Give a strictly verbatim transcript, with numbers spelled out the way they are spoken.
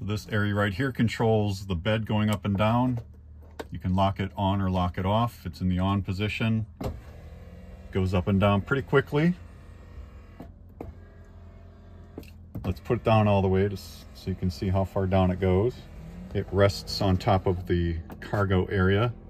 So this area right here controls the bed going up and down. You can lock it on or lock it off. It's in the on position. Goes up and down pretty quickly. Let's put it down all the way just so you can see how far down it goes. It rests on top of the cargo area.